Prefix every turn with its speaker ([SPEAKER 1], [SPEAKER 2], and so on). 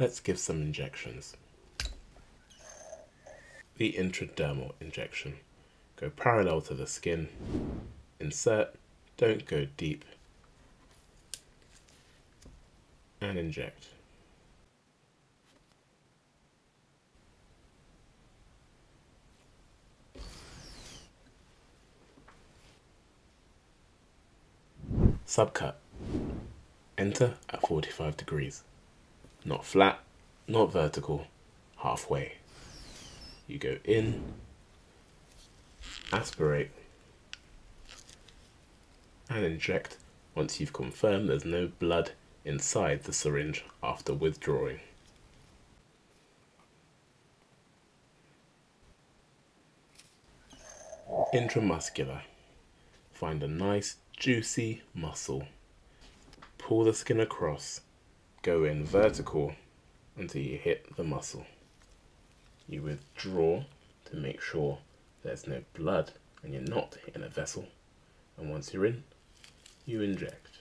[SPEAKER 1] Let's give some injections. The intradermal injection. Go parallel to the skin, insert, don't go deep, and inject. Subcut. Enter at 45 degrees. Not flat, not vertical, halfway. You go in, aspirate, and inject once you've confirmed there's no blood inside the syringe after withdrawing. Intramuscular. Find a nice juicy muscle. Pull the skin across, go in vertical until you hit the muscle. You withdraw to make sure there's no blood and you're not hitting a vessel. And once you're in, you inject.